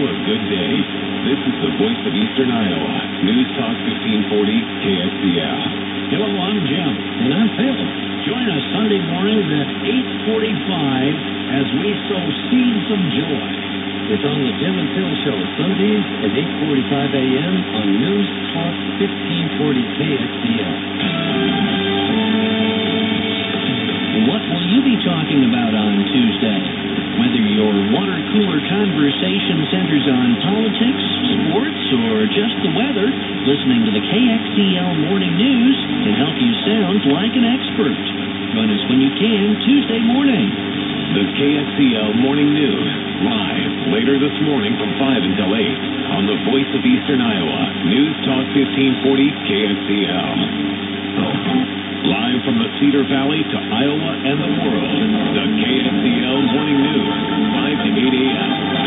a good day. This is the voice of Eastern Iowa. News Talk 1540 KXEL. Hello, I'm Jim. And I'm Phil. Join us Sunday mornings at 8:45 as we sow seeds of joy. It's on the Jim and Phil Show, Sundays at 8:45 a.m. on News Talk 1540 KXEL. What will you be talking about on Tuesday? Whether your water cooler conversation centers on politics, sports, or just the weather, listening to the KXEL Morning News can help you sound like an expert. Join us when you can Tuesday morning. The KXEL Morning News, live later this morning from 5 until 8 on the voice of Eastern Iowa, News Talk 1540 KXEL. Live from the Cedar Valley to Iowa and the world, the KXEL Morning News, 5 to 8 a.m.